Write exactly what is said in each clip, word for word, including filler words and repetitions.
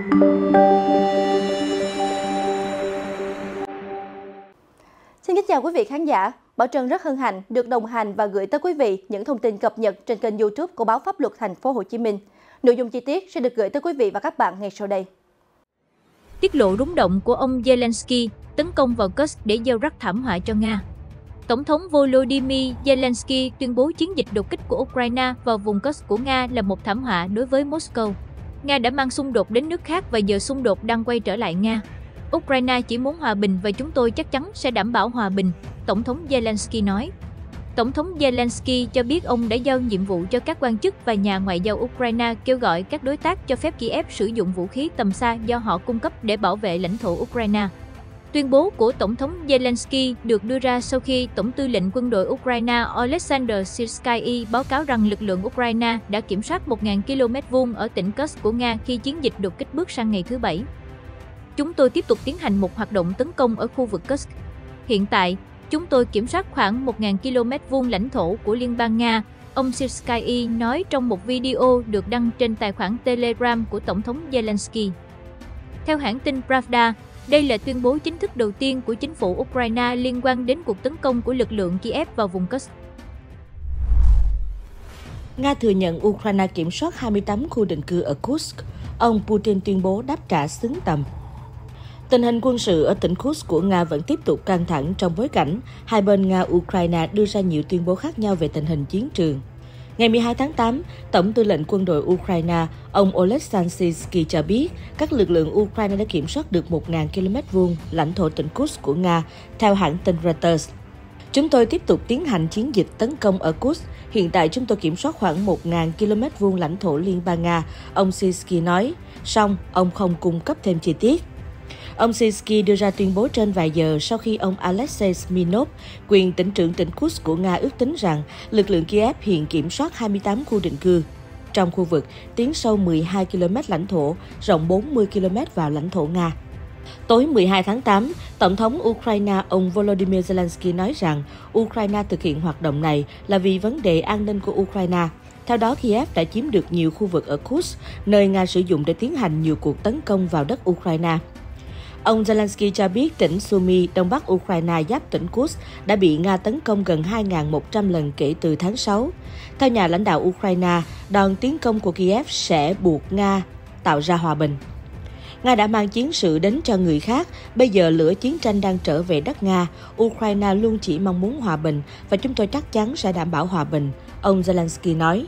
Xin kính chào quý vị khán giả. Bảo Trân rất hân hạnh được đồng hành và gửi tới quý vị những thông tin cập nhật trên kênh YouTube của báo Pháp luật Thành phố Hồ Chí Minh. Nội dung chi tiết sẽ được gửi tới quý vị và các bạn ngay sau đây. Tiết lộ rúng động của ông Zelensky tấn công vào Kursk để gieo rắc thảm họa cho Nga. Tổng thống Volodymyr Zelensky tuyên bố chiến dịch đột kích của Ukraine vào vùng Kursk của Nga là một thảm họa đối với Moscow. Nga đã mang xung đột đến nước khác và giờ xung đột đang quay trở lại Nga. Ukraine chỉ muốn hòa bình và chúng tôi chắc chắn sẽ đảm bảo hòa bình, Tổng thống Zelensky nói. Tổng thống Zelensky cho biết ông đã giao nhiệm vụ cho các quan chức và nhà ngoại giao Ukraine kêu gọi các đối tác cho phép Kiev sử dụng vũ khí tầm xa do họ cung cấp để bảo vệ lãnh thổ Ukraine. Tuyên bố của Tổng thống Zelensky được đưa ra sau khi Tổng tư lệnh quân đội Ukraine Oleksandr Syrskyi báo cáo rằng lực lượng Ukraine đã kiểm soát một nghìn ki lô mét vuông ở tỉnh Kursk của Nga khi chiến dịch đột kích bước sang ngày thứ Bảy. Chúng tôi tiếp tục tiến hành một hoạt động tấn công ở khu vực Kursk. Hiện tại, chúng tôi kiểm soát khoảng một nghìn ki lô mét vuông lãnh thổ của Liên bang Nga, ông Syrskyi nói trong một video được đăng trên tài khoản Telegram của Tổng thống Zelensky. Theo hãng tin Pravda, đây là tuyên bố chính thức đầu tiên của chính phủ Ukraine liên quan đến cuộc tấn công của lực lượng Kiev vào vùng Kursk. Nga thừa nhận Ukraine kiểm soát hai mươi tám khu định cư ở Kursk. Ông Putin tuyên bố đáp trả xứng tầm. Tình hình quân sự ở tỉnh Kursk của Nga vẫn tiếp tục căng thẳng trong bối cảnh hai bên Nga-Ukraine đưa ra nhiều tuyên bố khác nhau về tình hình chiến trường. Ngày mười hai tháng tám, Tổng tư lệnh quân đội Ukraine, ông Oleksandr Syrskyi cho biết các lực lượng Ukraine đã kiểm soát được một nghìn ki lô mét vuông lãnh thổ tỉnh Kursk của Nga, theo hãng tin Reuters. Chúng tôi tiếp tục tiến hành chiến dịch tấn công ở Kursk. Hiện tại chúng tôi kiểm soát khoảng một nghìn ki lô mét vuông lãnh thổ Liên bang Nga, ông Syrskyi nói. Song, ông không cung cấp thêm chi tiết. Ông Syrskyi đưa ra tuyên bố trên vài giờ sau khi ông Alexei Smirnov, quyền tỉnh trưởng tỉnh Kursk của Nga ước tính rằng lực lượng Kiev hiện kiểm soát hai mươi tám khu định cư. Trong khu vực, tiến sâu mười hai ki lô mét lãnh thổ, rộng bốn mươi ki lô mét vào lãnh thổ Nga. Tối mười hai tháng tám, Tổng thống Ukraine ông Volodymyr Zelensky nói rằng Ukraine thực hiện hoạt động này là vì vấn đề an ninh của Ukraine. Theo đó, Kiev đã chiếm được nhiều khu vực ở Kursk, nơi Nga sử dụng để tiến hành nhiều cuộc tấn công vào đất Ukraine. Ông Zelensky cho biết tỉnh Sumy, đông bắc Ukraine giáp tỉnh Kursk đã bị Nga tấn công gần hai nghìn một trăm lần kể từ tháng sáu. Theo nhà lãnh đạo Ukraine, đòn tiến công của Kiev sẽ buộc Nga tạo ra hòa bình. Nga đã mang chiến sự đến cho người khác, bây giờ lửa chiến tranh đang trở về đất Nga. Ukraine luôn chỉ mong muốn hòa bình và chúng tôi chắc chắn sẽ đảm bảo hòa bình, ông Zelensky nói.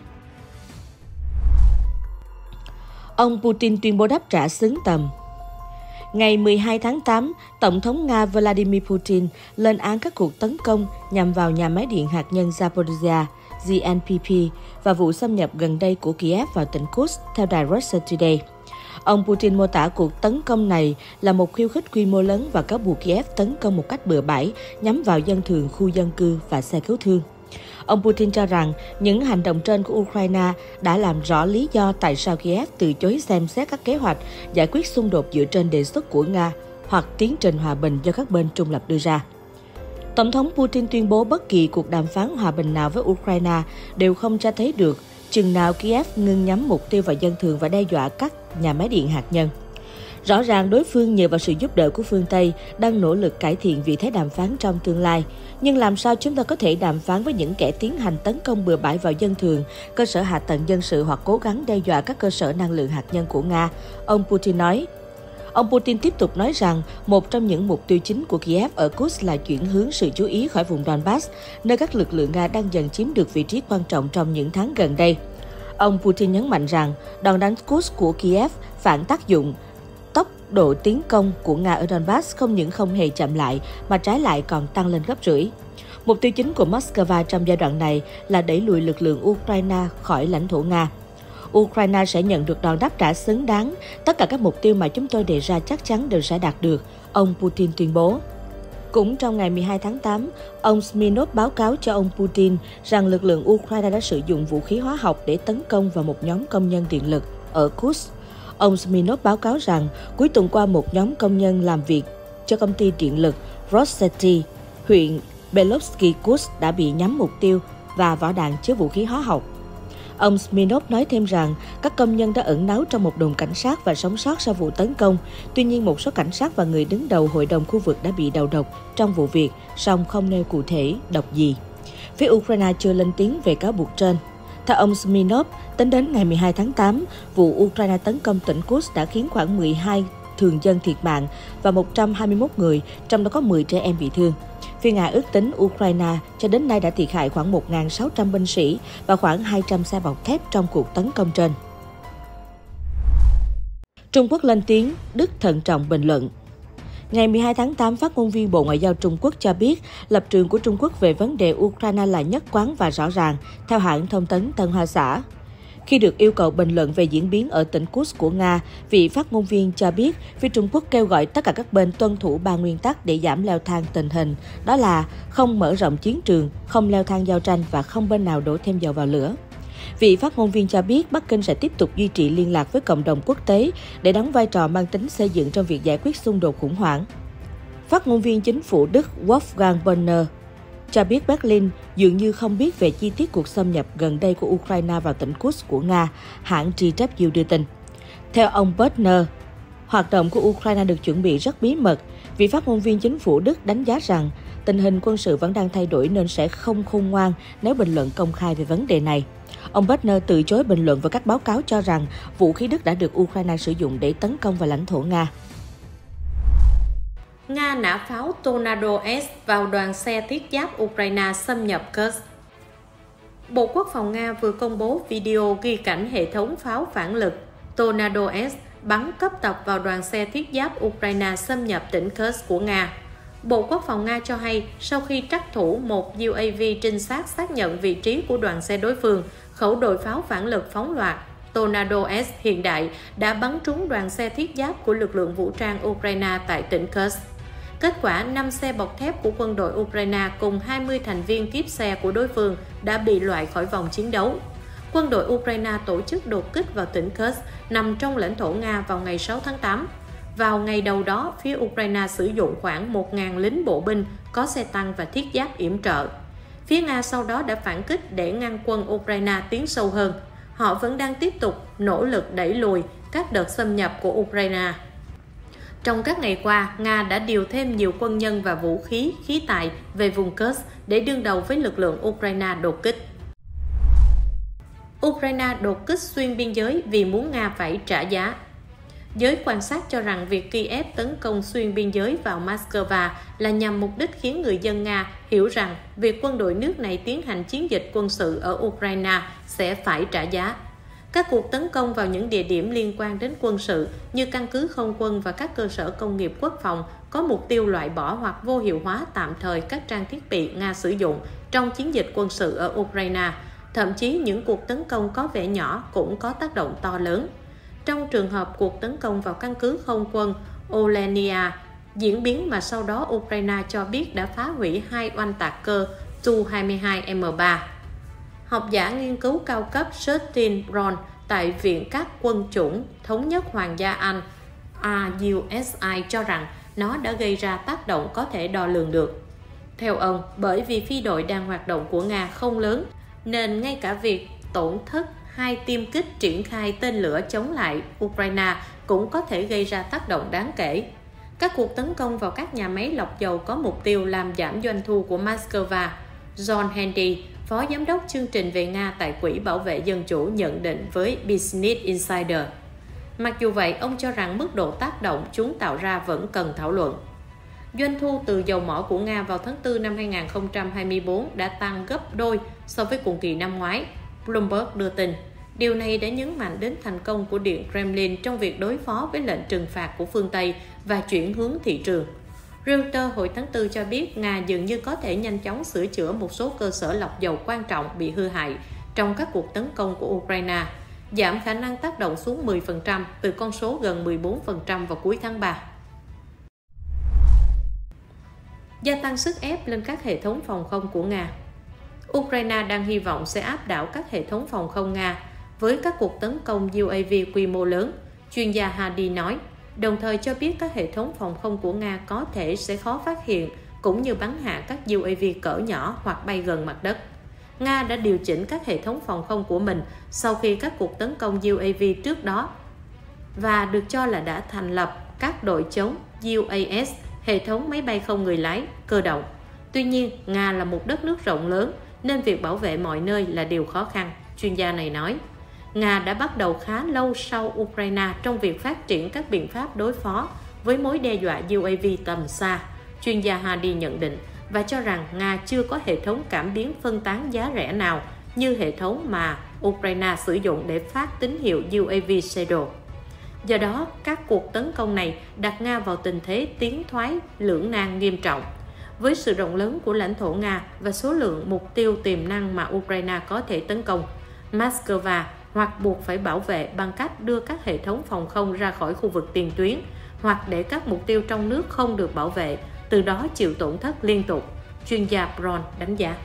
Ông Putin tuyên bố đáp trả xứng tầm. Ngày mười hai tháng tám, Tổng thống Nga Vladimir Putin lên án các cuộc tấn công nhằm vào nhà máy điện hạt nhân Zaporizhzhia, giê en pê pê, và vụ xâm nhập gần đây của Kiev vào tỉnh Kursk, theo đài Russia Today. Ông Putin mô tả cuộc tấn công này là một khiêu khích quy mô lớn và cáo buộc Kiev tấn công một cách bừa bãi nhắm vào dân thường, khu dân cư và xe cứu thương. Ông Putin cho rằng những hành động trên của Ukraine đã làm rõ lý do tại sao Kiev từ chối xem xét các kế hoạch giải quyết xung đột dựa trên đề xuất của Nga hoặc tiến trình hòa bình do các bên trung lập đưa ra. Tổng thống Putin tuyên bố bất kỳ cuộc đàm phán hòa bình nào với Ukraine đều không cho thấy được chừng nào Kiev ngừng nhắm mục tiêu vào dân thường và đe dọa các nhà máy điện hạt nhân. Rõ ràng đối phương nhờ vào sự giúp đỡ của phương Tây đang nỗ lực cải thiện vị thế đàm phán trong tương lai. Nhưng làm sao chúng ta có thể đàm phán với những kẻ tiến hành tấn công bừa bãi vào dân thường, cơ sở hạ tầng dân sự hoặc cố gắng đe dọa các cơ sở năng lượng hạt nhân của Nga, ông Putin nói. Ông Putin tiếp tục nói rằng một trong những mục tiêu chính của Kiev ở Kursk là chuyển hướng sự chú ý khỏi vùng Donbass, nơi các lực lượng Nga đang dần chiếm được vị trí quan trọng trong những tháng gần đây. Ông Putin nhấn mạnh rằng đòn đánh Kursk của Kiev phản tác dụng. Tốc độ tiến công của Nga ở Donbass không những không hề chậm lại mà trái lại còn tăng lên gấp rưỡi. Mục tiêu chính của Moscow trong giai đoạn này là đẩy lùi lực lượng Ukraine khỏi lãnh thổ Nga. Ukraine sẽ nhận được đòn đáp trả xứng đáng. Tất cả các mục tiêu mà chúng tôi đề ra chắc chắn đều sẽ đạt được, ông Putin tuyên bố. Cũng trong ngày mười hai tháng tám, ông Smirnov báo cáo cho ông Putin rằng lực lượng Ukraine đã sử dụng vũ khí hóa học để tấn công vào một nhóm công nhân điện lực ở Kursk. Ông Smirnov báo cáo rằng cuối tuần qua một nhóm công nhân làm việc cho công ty điện lực Rosseti, huyện Belovsky Kursk đã bị nhắm mục tiêu và vỏ đạn chứa vũ khí hóa học. Ông Smirnov nói thêm rằng các công nhân đã ẩn náu trong một đồn cảnh sát và sống sót sau vụ tấn công. Tuy nhiên, một số cảnh sát và người đứng đầu hội đồng khu vực đã bị đầu độc trong vụ việc, song không nêu cụ thể độc gì. Phía Ukraine chưa lên tiếng về cáo buộc trên. Theo ông Smirnov, tính đến ngày mười hai tháng tám, vụ Ukraine tấn công tỉnh Kursk đã khiến khoảng mười hai thường dân thiệt mạng và một trăm hai mươi mốt người, trong đó có mười trẻ em bị thương. Phía Nga ước tính Ukraine cho đến nay đã thiệt hại khoảng một nghìn sáu trăm binh sĩ và khoảng hai trăm xe bọc thép trong cuộc tấn công trên. Trung Quốc lên tiếng, Đức thận trọng bình luận. Ngày mười hai tháng tám, phát ngôn viên Bộ Ngoại giao Trung Quốc cho biết lập trường của Trung Quốc về vấn đề Ukraine là nhất quán và rõ ràng, theo hãng thông tấn Tân Hoa Xã. Khi được yêu cầu bình luận về diễn biến ở tỉnh Kursk của Nga, vị phát ngôn viên cho biết phía Trung Quốc kêu gọi tất cả các bên tuân thủ ba nguyên tắc để giảm leo thang tình hình, đó là không mở rộng chiến trường, không leo thang giao tranh và không bên nào đổ thêm dầu vào lửa. Vị phát ngôn viên cho biết Bắc Kinh sẽ tiếp tục duy trì liên lạc với cộng đồng quốc tế để đóng vai trò mang tính xây dựng trong việc giải quyết xung đột khủng hoảng. Phát ngôn viên chính phủ Đức Wolfgang Bonner cho biết Berlin dường như không biết về chi tiết cuộc xâm nhập gần đây của Ukraine vào tỉnh Kursk của Nga, hãng đê vê đưa tin. Theo ông Bonner, hoạt động của Ukraine được chuẩn bị rất bí mật. Vị phát ngôn viên chính phủ Đức đánh giá rằng tình hình quân sự vẫn đang thay đổi nên sẽ không khôn ngoan nếu bình luận công khai về vấn đề này. Ông Bonner từ chối bình luận vào các báo cáo cho rằng vũ khí Đức đã được Ukraine sử dụng để tấn công vào lãnh thổ Nga. Nga nã pháo Tornado S vào đoàn xe thiết giáp Ukraine xâm nhập Kursk. Bộ Quốc phòng Nga vừa công bố video ghi cảnh hệ thống pháo phản lực Tornado S bắn cấp tập vào đoàn xe thiết giáp Ukraine xâm nhập tỉnh Kursk của Nga. Bộ Quốc phòng Nga cho hay sau khi trắc thủ một u a vê trinh sát xác nhận vị trí của đoàn xe đối phương, khẩu đội pháo phản lực phóng loạt Tornado S hiện đại đã bắn trúng đoàn xe thiết giáp của lực lượng vũ trang Ukraine tại tỉnh Kursk. Kết quả, năm xe bọc thép của quân đội Ukraine cùng hai mươi thành viên kiếp xe của đối phương đã bị loại khỏi vòng chiến đấu. Quân đội Ukraine tổ chức đột kích vào tỉnh Kursk nằm trong lãnh thổ Nga vào ngày sáu tháng tám. Vào ngày đầu đó, phía Ukraine sử dụng khoảng một nghìn lính bộ binh có xe tăng và thiết giáp yểm trợ. Phía Nga sau đó đã phản kích để ngăn quân Ukraine tiến sâu hơn. Họ vẫn đang tiếp tục nỗ lực đẩy lùi các đợt xâm nhập của Ukraine. Trong các ngày qua, Nga đã điều thêm nhiều quân nhân và vũ khí, khí tài về vùng Kursk để đương đầu với lực lượng Ukraine đột kích. Ukraine đột kích xuyên biên giới vì muốn Nga phải trả giá. Giới quan sát cho rằng việc Kiev tấn công xuyên biên giới vào Moscow là nhằm mục đích khiến người dân Nga hiểu rằng việc quân đội nước này tiến hành chiến dịch quân sự ở Ukraine sẽ phải trả giá. Các cuộc tấn công vào những địa điểm liên quan đến quân sự như căn cứ không quân và các cơ sở công nghiệp quốc phòng có mục tiêu loại bỏ hoặc vô hiệu hóa tạm thời các trang thiết bị Nga sử dụng trong chiến dịch quân sự ở Ukraine. Thậm chí những cuộc tấn công có vẻ nhỏ cũng có tác động to lớn. Trong trường hợp cuộc tấn công vào căn cứ không quân Olenia, diễn biến mà sau đó Ukraine cho biết đã phá hủy hai oanh tạc cơ Tu hai mươi hai M ba. Học giả nghiên cứu cao cấp Justin Brown tại Viện các quân chủng Thống nhất Hoàng gia Anh R U S I cho rằng nó đã gây ra tác động có thể đo lường được. Theo ông, bởi vì phi đội đang hoạt động của Nga không lớn, nên ngay cả việc tổn thất hai tiêm kích triển khai tên lửa chống lại Ukraine cũng có thể gây ra tác động đáng kể. Các cuộc tấn công vào các nhà máy lọc dầu có mục tiêu làm giảm doanh thu của Moscow. John Handy, Phó Giám đốc chương trình về Nga tại Quỹ Bảo vệ Dân chủ nhận định với Business Insider. Mặc dù vậy, ông cho rằng mức độ tác động chúng tạo ra vẫn cần thảo luận. Doanh thu từ dầu mỏ của Nga vào tháng tư năm hai nghìn không trăm hai mươi tư đã tăng gấp đôi so với cùng kỳ năm ngoái, Bloomberg đưa tin. Điều này đã nhấn mạnh đến thành công của Điện Kremlin trong việc đối phó với lệnh trừng phạt của phương Tây và chuyển hướng thị trường. Reuters hồi tháng tư cho biết Nga dường như có thể nhanh chóng sửa chữa một số cơ sở lọc dầu quan trọng bị hư hại trong các cuộc tấn công của Ukraine, giảm khả năng tác động xuống mười phần trăm từ con số gần mười bốn phần trăm vào cuối tháng ba. Gia tăng sức ép lên các hệ thống phòng không của Nga. Ukraine đang hy vọng sẽ áp đảo các hệ thống phòng không Nga với các cuộc tấn công u a vê quy mô lớn, chuyên gia Hadi nói, đồng thời cho biết các hệ thống phòng không của Nga có thể sẽ khó phát hiện cũng như bắn hạ các u a vê cỡ nhỏ hoặc bay gần mặt đất. Nga đã điều chỉnh các hệ thống phòng không của mình sau khi các cuộc tấn công u a vê trước đó và được cho là đã thành lập các đội chống u a ét, hệ thống máy bay không người lái, cơ động. Tuy nhiên, Nga là một đất nước rộng lớn nên việc bảo vệ mọi nơi là điều khó khăn, chuyên gia này nói. Nga đã bắt đầu khá lâu sau Ukraine trong việc phát triển các biện pháp đối phó với mối đe dọa u a vê tầm xa, chuyên gia Hadi nhận định, và cho rằng Nga chưa có hệ thống cảm biến phân tán giá rẻ nào như hệ thống mà Ukraine sử dụng để phát tín hiệu u a vê Shadow. Do đó, các cuộc tấn công này đặt Nga vào tình thế tiến thoái lưỡng nan nghiêm trọng. Với sự rộng lớn của lãnh thổ Nga và số lượng mục tiêu tiềm năng mà Ukraine có thể tấn công, Moscow hoặc buộc phải bảo vệ bằng cách đưa các hệ thống phòng không ra khỏi khu vực tiền tuyến, hoặc để các mục tiêu trong nước không được bảo vệ, từ đó chịu tổn thất liên tục, chuyên gia Bron đánh giá.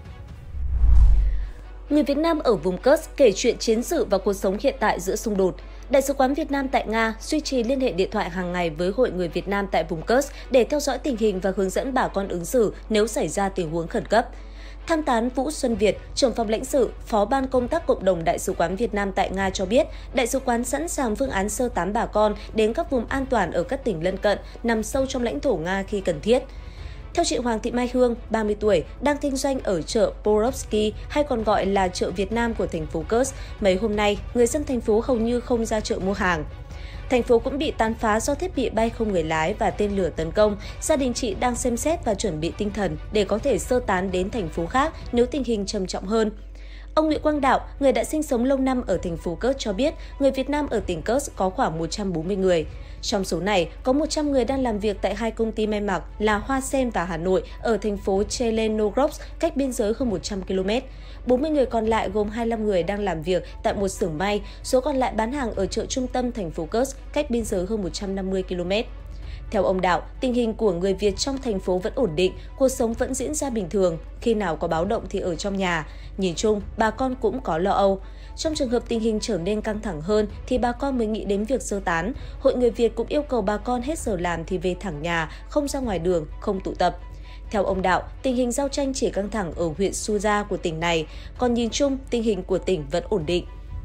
Người Việt Nam ở vùng Kursk kể chuyện chiến sự và cuộc sống hiện tại giữa xung đột. Đại sứ quán Việt Nam tại Nga duy trì liên hệ điện thoại hàng ngày với Hội người Việt Nam tại vùng Kursk để theo dõi tình hình và hướng dẫn bà con ứng xử nếu xảy ra tình huống khẩn cấp. Tham tán Vũ Xuân Việt, trưởng phòng lãnh sự, phó ban công tác cộng đồng Đại sứ quán Việt Nam tại Nga cho biết, Đại sứ quán sẵn sàng phương án sơ tán bà con đến các vùng an toàn ở các tỉnh lân cận, nằm sâu trong lãnh thổ Nga khi cần thiết. Theo chị Hoàng Thị Mai Hương, ba mươi tuổi, đang kinh doanh ở chợ Porovsky hay còn gọi là chợ Việt Nam của thành phố Kursk, mấy hôm nay, người dân thành phố hầu như không ra chợ mua hàng. Thành phố cũng bị tàn phá do thiết bị bay không người lái và tên lửa tấn công. Gia đình chị đang xem xét và chuẩn bị tinh thần để có thể sơ tán đến thành phố khác nếu tình hình trầm trọng hơn. Ông Nguyễn Quang Đạo, người đã sinh sống lâu năm ở thành phố Kursk cho biết, người Việt Nam ở tỉnh Kursk có khoảng một trăm bốn mươi người. Trong số này, có một trăm người đang làm việc tại hai công ty may mặc là Hoa Sen và Hà Nội ở thành phố Chelenogorsk, cách biên giới hơn một trăm ki lô mét. bốn mươi người còn lại gồm hai mươi lăm người đang làm việc tại một xưởng may, số còn lại bán hàng ở chợ trung tâm thành phố Kursk, cách biên giới hơn một trăm năm mươi ki lô mét. Theo ông Đạo, tình hình của người Việt trong thành phố vẫn ổn định, cuộc sống vẫn diễn ra bình thường, khi nào có báo động thì ở trong nhà. Nhìn chung, bà con cũng có lo âu. Trong trường hợp tình hình trở nên căng thẳng hơn thì bà con mới nghĩ đến việc sơ tán. Hội người Việt cũng yêu cầu bà con hết giờ làm thì về thẳng nhà, không ra ngoài đường, không tụ tập. Theo ông Đạo, tình hình giao tranh chỉ căng thẳng ở huyện Suza của tỉnh này, còn nhìn chung, tình hình của tỉnh vẫn ổn định.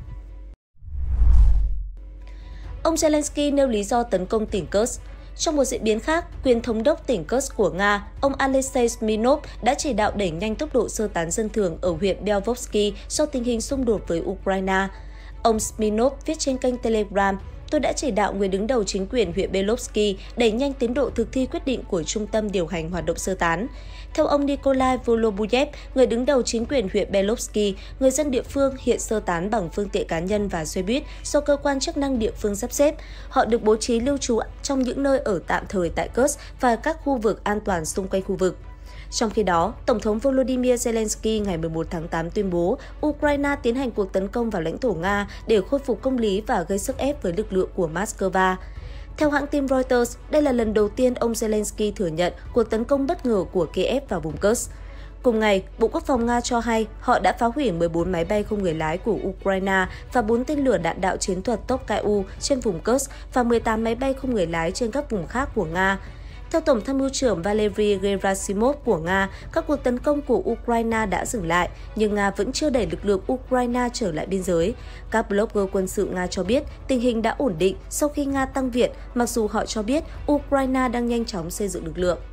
Ông Zelensky nêu lý do tấn công tỉnh Kursk. Trong một diễn biến khác, quyền thống đốc tỉnh Kursk của Nga, ông Alexei Smirnov đã chỉ đạo đẩy nhanh tốc độ sơ tán dân thường ở huyện Belvovsky do tình hình xung đột với Ukraine. Ông Smirnov viết trên kênh Telegram, tôi đã chỉ đạo người đứng đầu chính quyền huyện Belvovsky đẩy nhanh tiến độ thực thi quyết định của Trung tâm điều hành hoạt động sơ tán. Theo ông Nikolai Volobuyev, người đứng đầu chính quyền huyện Belvovsky, người dân địa phương hiện sơ tán bằng phương tiện cá nhân và xe buýt do cơ quan chức năng địa phương sắp xếp. Họ được bố trí lưu trú trong những nơi ở tạm thời tại Kursk và các khu vực an toàn xung quanh khu vực. Trong khi đó, Tổng thống Volodymyr Zelensky ngày mười một tháng tám tuyên bố Ukraine tiến hành cuộc tấn công vào lãnh thổ Nga để khôi phục công lý và gây sức ép với lực lượng của Moscow. Theo hãng tin Reuters, đây là lần đầu tiên ông Zelensky thừa nhận cuộc tấn công bất ngờ của Kiev vào vùng Kursk. Cùng ngày, Bộ Quốc phòng Nga cho hay họ đã phá hủy mười bốn máy bay không người lái của Ukraine và bốn tên lửa đạn đạo chiến thuật Tokayu trên vùng Kursk và mười tám máy bay không người lái trên các vùng khác của Nga. Theo Tổng tham mưu trưởng Valery Gerasimov của Nga, các cuộc tấn công của Ukraine đã dừng lại, nhưng Nga vẫn chưa đẩy lực lượng Ukraine trở lại biên giới. Các blogger quân sự Nga cho biết tình hình đã ổn định sau khi Nga tăng viện, mặc dù họ cho biết Ukraine đang nhanh chóng xây dựng lực lượng.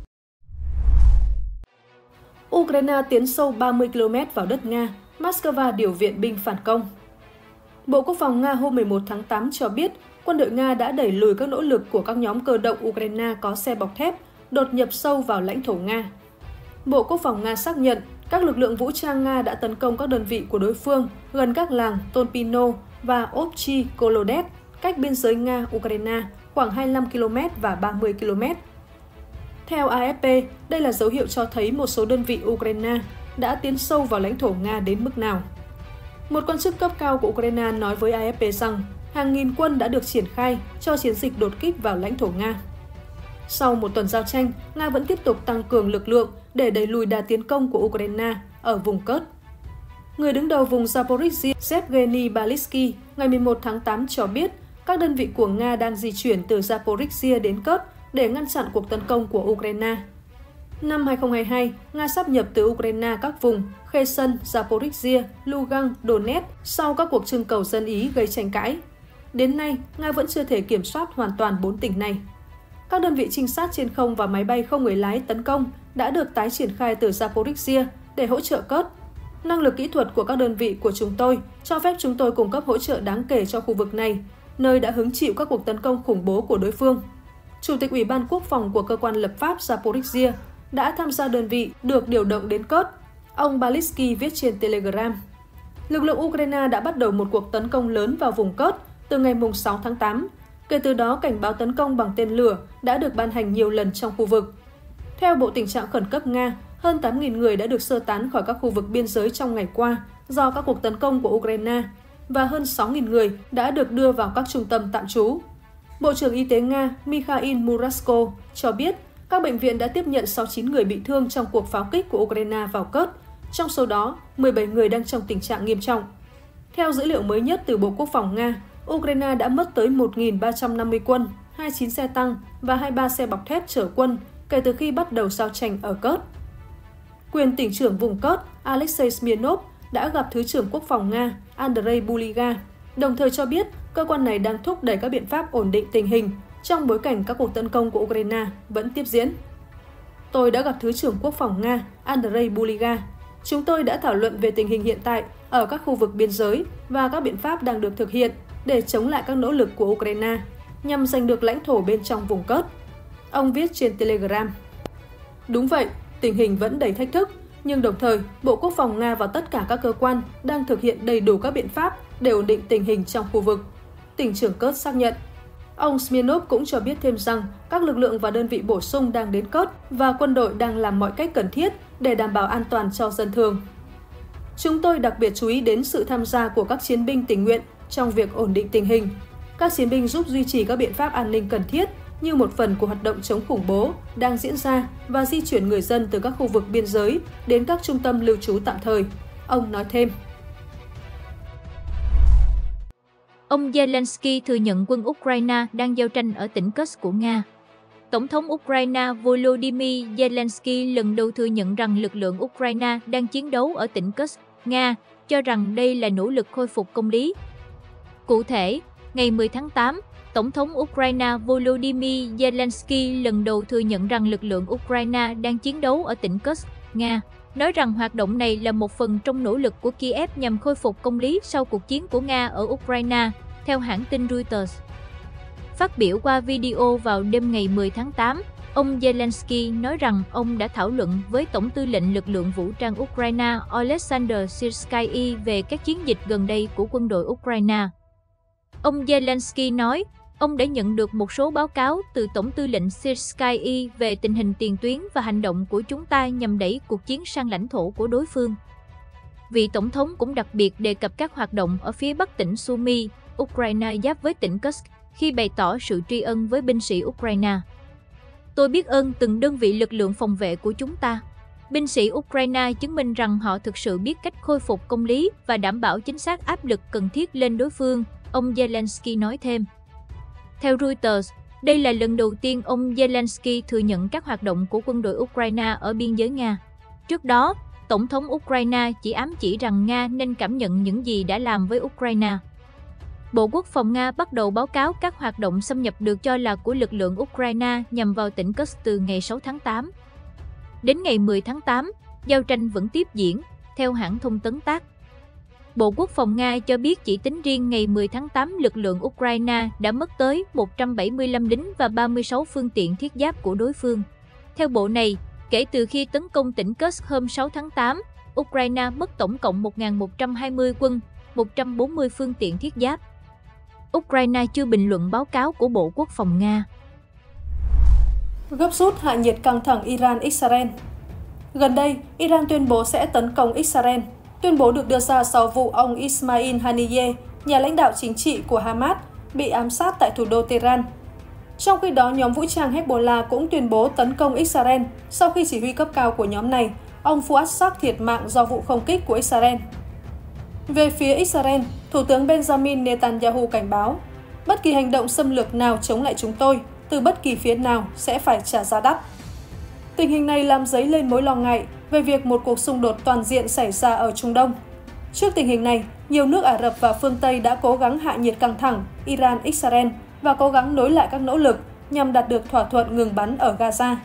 Ukraine tiến sâu ba mươi ki lô mét vào đất Nga, Moscow điều viện binh phản công. Bộ Quốc phòng Nga hôm mười một tháng tám cho biết, quân đội Nga đã đẩy lùi các nỗ lực của các nhóm cơ động Ukraine có xe bọc thép đột nhập sâu vào lãnh thổ Nga. Bộ Quốc phòng Nga xác nhận các lực lượng vũ trang Nga đã tấn công các đơn vị của đối phương gần các làng Tolpino và Ovchi Kolodet, cách biên giới Nga-Ukraine khoảng hai mươi lăm ki lô mét và ba mươi ki lô mét. Theo a ép pê, đây là dấu hiệu cho thấy một số đơn vị Ukraine đã tiến sâu vào lãnh thổ Nga đến mức nào. Một quan chức cấp cao của Ukraine nói với a ép pê rằng hàng nghìn quân đã được triển khai cho chiến dịch đột kích vào lãnh thổ Nga. Sau một tuần giao tranh, Nga vẫn tiếp tục tăng cường lực lượng để đẩy lùi đà tiến công của Ukraine ở vùng Kursk. Người đứng đầu vùng Zaporizhzhia Yevgeny Balitsky ngày mười một tháng tám cho biết các đơn vị của Nga đang di chuyển từ Zaporizhzhia đến Kursk để ngăn chặn cuộc tấn công của Ukraine. Năm hai không hai hai, Nga sáp nhập từ Ukraine các vùng Kherson, Zaporizhia, Lugansk, Donetsk sau các cuộc trưng cầu dân Ý gây tranh cãi. Đến nay, Nga vẫn chưa thể kiểm soát hoàn toàn bốn tỉnh này. Các đơn vị trinh sát trên không và máy bay không người lái tấn công đã được tái triển khai từ Zaporizhia để hỗ trợ Kursk. Năng lực kỹ thuật của các đơn vị của chúng tôi cho phép chúng tôi cung cấp hỗ trợ đáng kể cho khu vực này, nơi đã hứng chịu các cuộc tấn công khủng bố của đối phương. Chủ tịch Ủy ban Quốc phòng của cơ quan lập pháp Zaporizhia đã tham gia đơn vị được điều động đến Kursk, ông Balitsky viết trên Telegram. Lực lượng Ukraine đã bắt đầu một cuộc tấn công lớn vào vùng Kursk từ ngày sáu tháng tám. Kể từ đó, cảnh báo tấn công bằng tên lửa đã được ban hành nhiều lần trong khu vực. Theo Bộ Tình trạng Khẩn cấp Nga, hơn tám nghìn người đã được sơ tán khỏi các khu vực biên giới trong ngày qua do các cuộc tấn công của Ukraine và hơn sáu nghìn người đã được đưa vào các trung tâm tạm trú. Bộ trưởng Y tế Nga Mikhail Murasko cho biết các bệnh viện đã tiếp nhận sáu mươi chín người bị thương trong cuộc pháo kích của Ukraine vào Kursk, trong số đó mười bảy người đang trong tình trạng nghiêm trọng. Theo dữ liệu mới nhất từ Bộ Quốc phòng Nga, Ukraine đã mất tới một nghìn ba trăm năm mươi quân, hai mươi chín xe tăng và hai mươi ba xe bọc thép chở quân kể từ khi bắt đầu giao tranh ở Kursk. Quyền tỉnh trưởng vùng Kursk Alexei Smirnov đã gặp Thứ trưởng Quốc phòng Nga Andrei Buliga, đồng thời cho biết cơ quan này đang thúc đẩy các biện pháp ổn định tình hình trong bối cảnh các cuộc tấn công của Ukraine vẫn tiếp diễn. Tôi đã gặp Thứ trưởng Quốc phòng Nga Andrei Buliga. Chúng tôi đã thảo luận về tình hình hiện tại ở các khu vực biên giới và các biện pháp đang được thực hiện để chống lại các nỗ lực của Ukraine nhằm giành được lãnh thổ bên trong vùng Kursk. Ông viết trên Telegram. Đúng vậy, tình hình vẫn đầy thách thức, nhưng đồng thời Bộ Quốc phòng Nga và tất cả các cơ quan đang thực hiện đầy đủ các biện pháp để ổn định tình hình trong khu vực. Tỉnh trưởng Kursk xác nhận. Ông Smirnov cũng cho biết thêm rằng các lực lượng và đơn vị bổ sung đang đến Kursk và quân đội đang làm mọi cách cần thiết để đảm bảo an toàn cho dân thường. Chúng tôi đặc biệt chú ý đến sự tham gia của các chiến binh tình nguyện trong việc ổn định tình hình. Các chiến binh giúp duy trì các biện pháp an ninh cần thiết như một phần của hoạt động chống khủng bố đang diễn ra và di chuyển người dân từ các khu vực biên giới đến các trung tâm lưu trú tạm thời. Ông nói thêm. Ông Zelensky thừa nhận quân Ukraine đang giao tranh ở tỉnh Kursk của Nga. Tổng thống Ukraine Volodymyr Zelensky lần đầu thừa nhận rằng lực lượng Ukraine đang chiến đấu ở tỉnh Kursk, Nga, cho rằng đây là nỗ lực khôi phục công lý. Cụ thể, ngày mười tháng tám, Tổng thống Ukraine Volodymyr Zelensky lần đầu thừa nhận rằng lực lượng Ukraine đang chiến đấu ở tỉnh Kursk, Nga, nói rằng hoạt động này là một phần trong nỗ lực của Kiev nhằm khôi phục công lý sau cuộc chiến của Nga ở Ukraine, theo hãng tin Reuters. Phát biểu qua video vào đêm ngày mười tháng tám, ông Zelensky nói rằng ông đã thảo luận với Tổng tư lệnh lực lượng vũ trang Ukraine Oleksandr Syrskyi về các chiến dịch gần đây của quân đội Ukraine. Ông Zelensky nói, ông đã nhận được một số báo cáo từ Tổng tư lệnh Syrskyi về tình hình tiền tuyến và hành động của chúng ta nhằm đẩy cuộc chiến sang lãnh thổ của đối phương. Vị Tổng thống cũng đặc biệt đề cập các hoạt động ở phía bắc tỉnh Sumy, Ukraine giáp với tỉnh Kursk, khi bày tỏ sự tri ân với binh sĩ Ukraine. Tôi biết ơn từng đơn vị lực lượng phòng vệ của chúng ta. Binh sĩ Ukraine chứng minh rằng họ thực sự biết cách khôi phục công lý và đảm bảo chính xác áp lực cần thiết lên đối phương, ông Zelensky nói thêm. Theo Reuters, đây là lần đầu tiên ông Zelensky thừa nhận các hoạt động của quân đội Ukraine ở biên giới Nga. Trước đó, Tổng thống Ukraine chỉ ám chỉ rằng Nga nên cảm nhận những gì đã làm với Ukraine. Bộ Quốc phòng Nga bắt đầu báo cáo các hoạt động xâm nhập được cho là của lực lượng Ukraine nhằm vào tỉnh Kursk từ ngày sáu tháng tám. Đến ngày mười tháng tám, giao tranh vẫn tiếp diễn, theo hãng thông tấn TASS. Bộ Quốc phòng Nga cho biết chỉ tính riêng ngày mười tháng tám, lực lượng Ukraine đã mất tới một trăm bảy mươi lăm lính và ba mươi sáu phương tiện thiết giáp của đối phương. Theo bộ này, kể từ khi tấn công tỉnh Kursk hôm sáu tháng tám, Ukraine mất tổng cộng một nghìn một trăm hai mươi quân, một trăm bốn mươi phương tiện thiết giáp. Ukraine chưa bình luận báo cáo của Bộ Quốc phòng Nga. Gấp rút hạ nhiệt căng thẳng Iran-Israel. Gần đây, Iran tuyên bố sẽ tấn công Israel. Tuyên bố được đưa ra sau vụ ông Ismail Haniyeh, nhà lãnh đạo chính trị của Hamas, bị ám sát tại thủ đô Tehran. Trong khi đó, nhóm vũ trang Hezbollah cũng tuyên bố tấn công Israel sau khi chỉ huy cấp cao của nhóm này, ông Fuad Shaq, thiệt mạng do vụ không kích của Israel. Về phía Israel, Thủ tướng Benjamin Netanyahu cảnh báo, bất kỳ hành động xâm lược nào chống lại chúng tôi, từ bất kỳ phía nào sẽ phải trả giá đắt. Tình hình này làm dấy lên mối lo ngại về việc một cuộc xung đột toàn diện xảy ra ở Trung Đông. Trước tình hình này, nhiều nước Ả Rập và phương Tây đã cố gắng hạ nhiệt căng thẳng Iran-Israel và cố gắng nối lại các nỗ lực nhằm đạt được thỏa thuận ngừng bắn ở Gaza.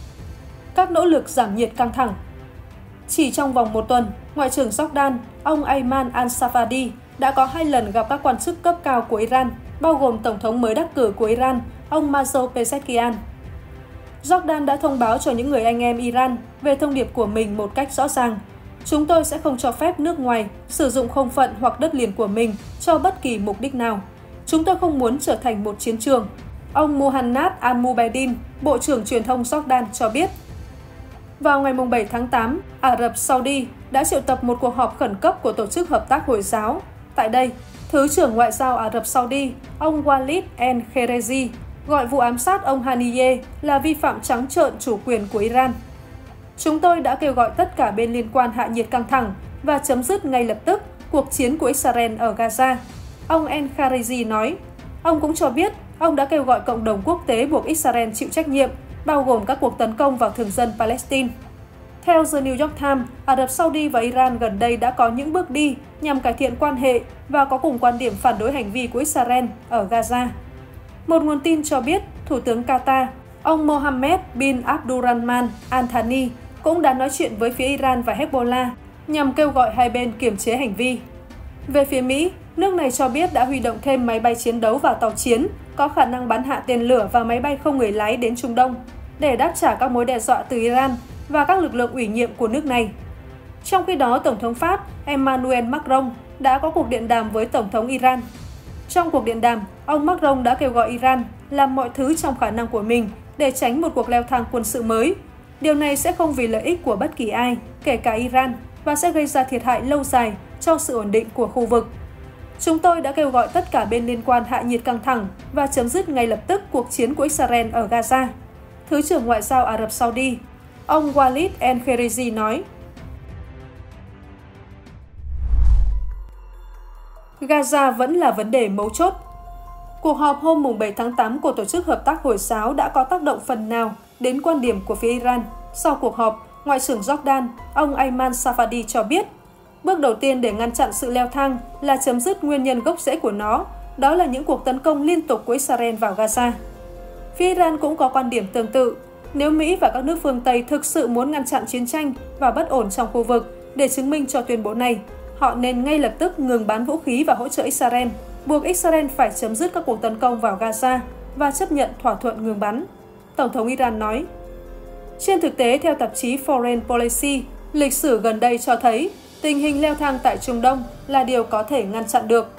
Các nỗ lực giảm nhiệt căng thẳng. Chỉ trong vòng một tuần, Ngoại trưởng Jordan, ông Ayman al-Safadi đã có hai lần gặp các quan chức cấp cao của Iran, bao gồm Tổng thống mới đắc cử của Iran, ông Masoud Pezeshkian. Jordan đã thông báo cho những người anh em Iran về thông điệp của mình một cách rõ ràng. Chúng tôi sẽ không cho phép nước ngoài sử dụng không phận hoặc đất liền của mình cho bất kỳ mục đích nào. Chúng tôi không muốn trở thành một chiến trường. Ông Muhannad al-Mubaidin, Bộ trưởng Truyền thông Jordan cho biết. Vào ngày bảy tháng tám, Ả Rập Saudi đã triệu tập một cuộc họp khẩn cấp của Tổ chức Hợp tác Hồi giáo. Tại đây, Thứ trưởng Ngoại giao Ả Rập Saudi, ông Walid al-Kherezi, gọi vụ ám sát ông Haniyeh là vi phạm trắng trợn chủ quyền của Iran. Chúng tôi đã kêu gọi tất cả bên liên quan hạ nhiệt căng thẳng và chấm dứt ngay lập tức cuộc chiến của Israel ở Gaza. Ông al-Kherezi nói. Ông cũng cho biết ông đã kêu gọi cộng đồng quốc tế buộc Israel chịu trách nhiệm, bao gồm các cuộc tấn công vào thường dân Palestine. Theo The New York Times, Ả Rập Saudi và Iran gần đây đã có những bước đi nhằm cải thiện quan hệ và có cùng quan điểm phản đối hành vi của Israel ở Gaza. Một nguồn tin cho biết, Thủ tướng Qatar, ông Mohammed bin Abdulrahman Al Thani cũng đã nói chuyện với phía Iran và Hezbollah nhằm kêu gọi hai bên kiềm chế hành vi. Về phía Mỹ, nước này cho biết đã huy động thêm máy bay chiến đấu và tàu chiến có khả năng bắn hạ tên lửa và máy bay không người lái đến Trung Đông để đáp trả các mối đe dọa từ Iran và các lực lượng ủy nhiệm của nước này. Trong khi đó, Tổng thống Pháp Emmanuel Macron đã có cuộc điện đàm với Tổng thống Iran. Trong cuộc điện đàm, ông Macron đã kêu gọi Iran làm mọi thứ trong khả năng của mình để tránh một cuộc leo thang quân sự mới. Điều này sẽ không vì lợi ích của bất kỳ ai, kể cả Iran, và sẽ gây ra thiệt hại lâu dài cho sự ổn định của khu vực. Chúng tôi đã kêu gọi tất cả bên liên quan hạ nhiệt căng thẳng và chấm dứt ngay lập tức cuộc chiến của Israel ở Gaza. Thứ trưởng Ngoại giao Ả Rập Saudi, ông Walid al-Kherezi nói. Gaza vẫn là vấn đề mấu chốt. Cuộc họp hôm bảy tháng tám của Tổ chức Hợp tác Hồi giáo đã có tác động phần nào đến quan điểm của phía Iran. Sau cuộc họp, Ngoại trưởng Jordan, ông Ayman Safadi cho biết, bước đầu tiên để ngăn chặn sự leo thang là chấm dứt nguyên nhân gốc rễ của nó, đó là những cuộc tấn công liên tục của Israel vào Gaza. Phía Iran cũng có quan điểm tương tự. Nếu Mỹ và các nước phương Tây thực sự muốn ngăn chặn chiến tranh và bất ổn trong khu vực để chứng minh cho tuyên bố này, họ nên ngay lập tức ngừng bán vũ khí và hỗ trợ Israel, buộc Israel phải chấm dứt các cuộc tấn công vào Gaza và chấp nhận thỏa thuận ngừng bắn. Tổng thống Iran nói. Trên thực tế, theo tạp chí Foreign Policy, lịch sử gần đây cho thấy tình hình leo thang tại Trung Đông là điều có thể ngăn chặn được.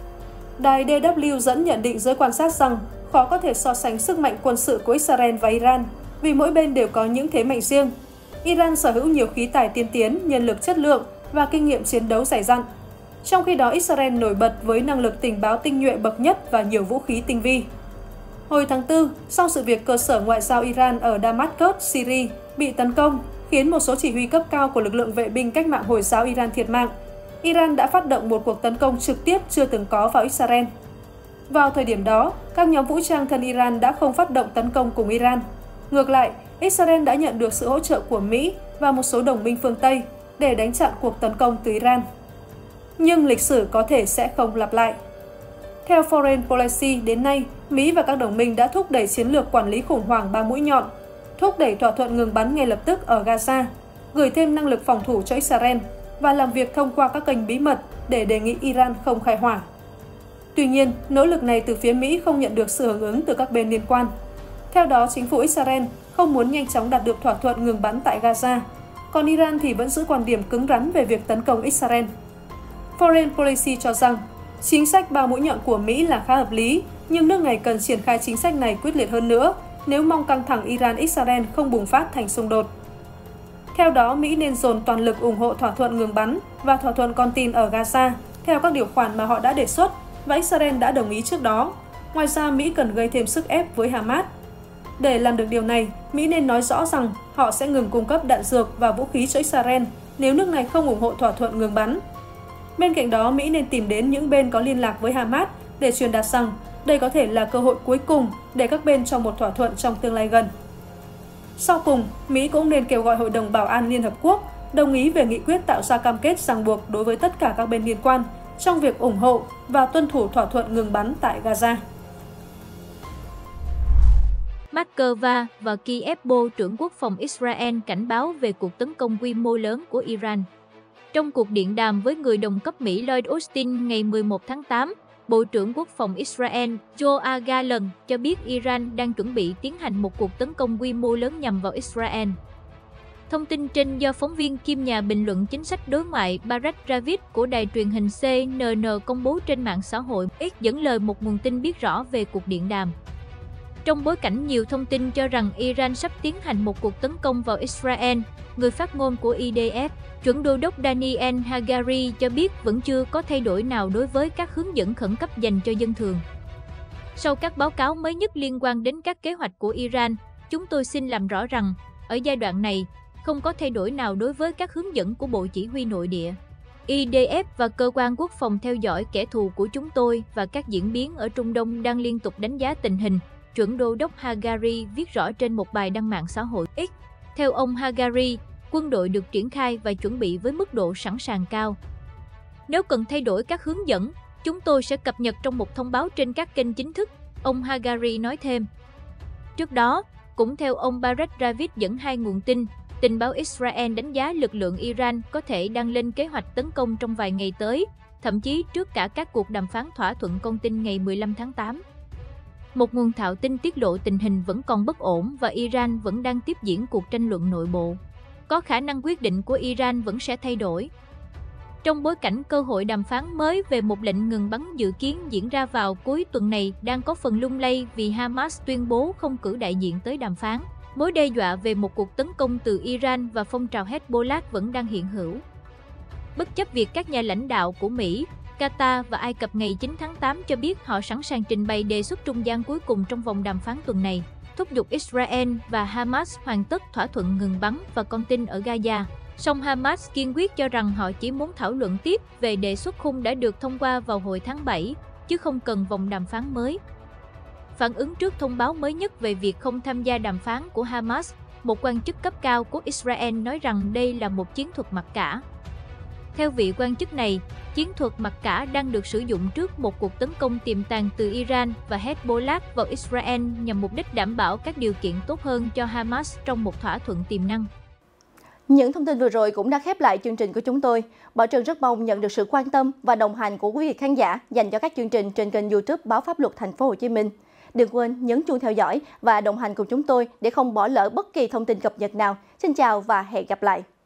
Đài đê vê dẫn nhận định giới quan sát rằng khó có thể so sánh sức mạnh quân sự của Israel và Iran vì mỗi bên đều có những thế mạnh riêng. Iran sở hữu nhiều khí tài tiên tiến, nhân lực chất lượng và kinh nghiệm chiến đấu dày dặn. Trong khi đó, Israel nổi bật với năng lực tình báo tinh nhuệ bậc nhất và nhiều vũ khí tinh vi. Hồi tháng tư, sau sự việc cơ sở ngoại giao Iran ở Damascus, Syria bị tấn công, khiến một số chỉ huy cấp cao của lực lượng vệ binh cách mạng Hồi giáo Iran thiệt mạng, Iran đã phát động một cuộc tấn công trực tiếp chưa từng có vào Israel. Vào thời điểm đó, các nhóm vũ trang thân Iran đã không phát động tấn công cùng Iran. Ngược lại, Israel đã nhận được sự hỗ trợ của Mỹ và một số đồng minh phương Tây để đánh chặn cuộc tấn công từ Iran. Nhưng lịch sử có thể sẽ không lặp lại. Theo Foreign Policy, đến nay, Mỹ và các đồng minh đã thúc đẩy chiến lược quản lý khủng hoảng ba mũi nhọn, thúc đẩy thỏa thuận ngừng bắn ngay lập tức ở Gaza, gửi thêm năng lực phòng thủ cho Israel và làm việc thông qua các kênh bí mật để đề nghị Iran không khai hỏa. Tuy nhiên, nỗ lực này từ phía Mỹ không nhận được sự hưởng ứng từ các bên liên quan. Theo đó, chính phủ Israel không muốn nhanh chóng đạt được thỏa thuận ngừng bắn tại Gaza, còn Iran thì vẫn giữ quan điểm cứng rắn về việc tấn công Israel. Foreign Policy cho rằng, chính sách ba mũi nhọn của Mỹ là khá hợp lý, nhưng nước này cần triển khai chính sách này quyết liệt hơn nữa nếu mong căng thẳng Iran-Israel không bùng phát thành xung đột. Theo đó, Mỹ nên dồn toàn lực ủng hộ thỏa thuận ngừng bắn và thỏa thuận con tin ở Gaza theo các điều khoản mà họ đã đề xuất và Israel đã đồng ý trước đó. Ngoài ra, Mỹ cần gây thêm sức ép với Hamas. Để làm được điều này, Mỹ nên nói rõ rằng họ sẽ ngừng cung cấp đạn dược và vũ khí cho Israel nếu nước này không ủng hộ thỏa thuận ngừng bắn. Bên cạnh đó, Mỹ nên tìm đến những bên có liên lạc với Hamas để truyền đạt rằng đây có thể là cơ hội cuối cùng để các bên trong một thỏa thuận trong tương lai gần. Sau cùng, Mỹ cũng nên kêu gọi Hội đồng Bảo an Liên Hợp Quốc đồng ý về nghị quyết tạo ra cam kết ràng buộc đối với tất cả các bên liên quan trong việc ủng hộ và tuân thủ thỏa thuận ngừng bắn tại Gaza. Moscow và Kiev, Bộ trưởng Quốc phòng Israel cảnh báo về cuộc tấn công quy mô lớn của Iran. Trong cuộc điện đàm với người đồng cấp Mỹ Lloyd Austin ngày mười một tháng tám, Bộ trưởng Quốc phòng Israel Yoav Gallant cho biết Iran đang chuẩn bị tiến hành một cuộc tấn công quy mô lớn nhằm vào Israel. Thông tin trên do phóng viên kiêm nhà bình luận chính sách đối ngoại Barak Ravid của đài truyền hình xê en en công bố trên mạng xã hội X, dẫn lời một nguồn tin biết rõ về cuộc điện đàm. Trong bối cảnh nhiều thông tin cho rằng Iran sắp tiến hành một cuộc tấn công vào Israel, người phát ngôn của i đê ép, chuẩn đô đốc Daniel Hagari cho biết vẫn chưa có thay đổi nào đối với các hướng dẫn khẩn cấp dành cho dân thường. Sau các báo cáo mới nhất liên quan đến các kế hoạch của Iran, chúng tôi xin làm rõ rằng, ở giai đoạn này, không có thay đổi nào đối với các hướng dẫn của Bộ Chỉ huy Nội địa. i đê ép và Cơ quan Quốc phòng theo dõi kẻ thù của chúng tôi và các diễn biến ở Trung Đông đang liên tục đánh giá tình hình, chuẩn đô đốc Hagari viết rõ trên một bài đăng mạng xã hội X. Theo ông Hagari, quân đội được triển khai và chuẩn bị với mức độ sẵn sàng cao. Nếu cần thay đổi các hướng dẫn, chúng tôi sẽ cập nhật trong một thông báo trên các kênh chính thức, ông Hagari nói thêm. Trước đó, cũng theo ông Barak Ravid dẫn hai nguồn tin, tình báo Israel đánh giá lực lượng Iran có thể đang lên kế hoạch tấn công trong vài ngày tới, thậm chí trước cả các cuộc đàm phán thỏa thuận con tin ngày mười lăm tháng tám. Một nguồn thạo tin tiết lộ tình hình vẫn còn bất ổn và Iran vẫn đang tiếp diễn cuộc tranh luận nội bộ. Có khả năng quyết định của Iran vẫn sẽ thay đổi. Trong bối cảnh cơ hội đàm phán mới về một lệnh ngừng bắn dự kiến diễn ra vào cuối tuần này đang có phần lung lay vì Hamas tuyên bố không cử đại diện tới đàm phán, mối đe dọa về một cuộc tấn công từ Iran và phong trào Hezbollah vẫn đang hiện hữu. Bất chấp việc các nhà lãnh đạo của Mỹ, Qatar và Ai Cập ngày chín tháng tám cho biết họ sẵn sàng trình bày đề xuất trung gian cuối cùng trong vòng đàm phán tuần này, thúc giục Israel và Hamas hoàn tất thỏa thuận ngừng bắn và con tin ở Gaza. Song Hamas kiên quyết cho rằng họ chỉ muốn thảo luận tiếp về đề xuất khung đã được thông qua vào hồi tháng bảy, chứ không cần vòng đàm phán mới. Phản ứng trước thông báo mới nhất về việc không tham gia đàm phán của Hamas, một quan chức cấp cao của Israel nói rằng đây là một chiến thuật mặc cả. Theo vị quan chức này, chiến thuật mặc cả đang được sử dụng trước một cuộc tấn công tiềm tàng từ Iran và Hezbollah vào Israel nhằm mục đích đảm bảo các điều kiện tốt hơn cho Hamas trong một thỏa thuận tiềm năng. Những thông tin vừa rồi cũng đã khép lại chương trình của chúng tôi. Bảo Trân rất mong nhận được sự quan tâm và đồng hành của quý vị khán giả dành cho các chương trình trên kênh YouTube Báo Pháp Luật Thành phố Hồ Chí Minh. Đừng quên nhấn chuông theo dõi và đồng hành cùng chúng tôi để không bỏ lỡ bất kỳ thông tin cập nhật nào. Xin chào và hẹn gặp lại.